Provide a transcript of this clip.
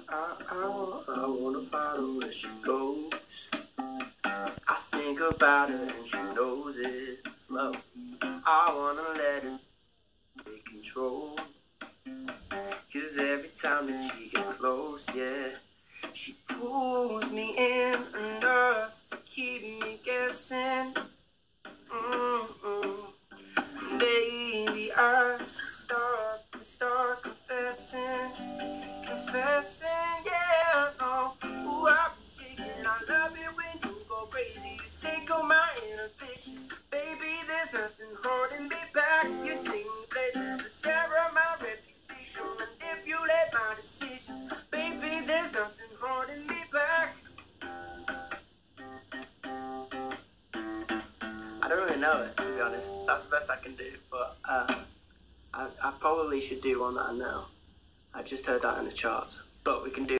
I wanna follow where she goes. I think about her and she knows it's love. I wanna let her take control. 'Cause every time that she gets close, yeah, she pulls me in enough to keep me guessing. Baby, I should start confessing, yeah, no. Ooh, I've been shaking, I love it when you go crazy. You take all my inhibitions, baby, there's nothing holding me back. You take me places that tear my reputation, manipulate my decisions, baby, there's nothing holding me back. I don't really know it, to be honest. That's the best I can do, but I probably should do one that I know. I just heard that in the charts, but we can do